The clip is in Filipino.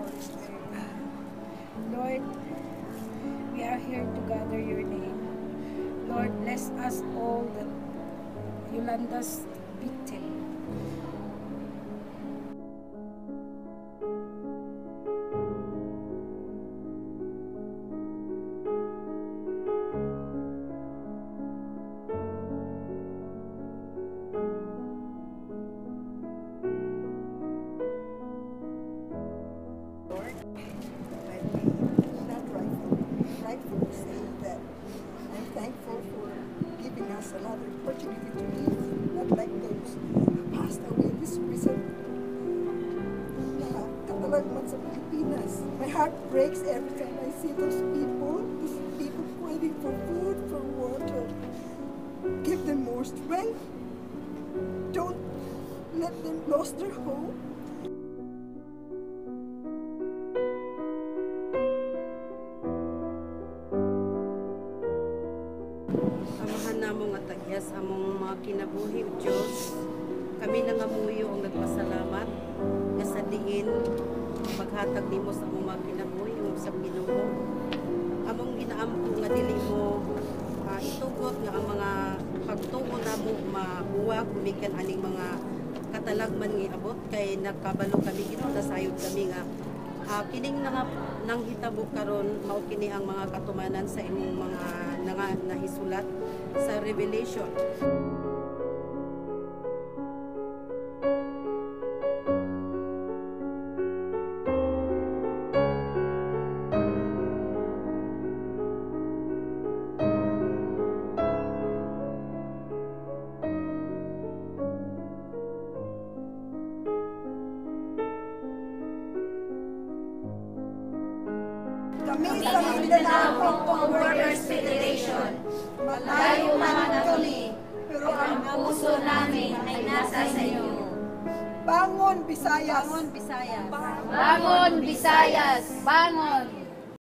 Holy Spirit. Lord, we are here to gather your name. Lord, bless us all that Yolanda's victim. Another opportunity to live, not like those passed away this recent katalagman sa Pilipinas. My heart breaks every time I see those people fighting for food, for water. Give them more strength. Don't let them lose their hope. Amahan namong at tagyas among mga kinabuhi o Diyos. Kami nangamuyo ang nagpasalamat nga sa diin paghatag nimo sa among mga kinabuhi o sa Ginoo. Among ginaampo nga dili mo itugot nga ang mga pagtuo namo mabuwag kumikan aning mga katalagman nga abot kay nakabalo kami Ginoo nasayod kami nga kining nang hitabo karon mao kini ang mga katumanan sa imong mga nahisulat sa Revelation. Kami sa Mindanao Workers Federation, malayo man kami, pero ang puso namin ay nasa sa iyo. Bangon, Visayas! Bangon, Visayas! Bangon, Visayas! Bangon!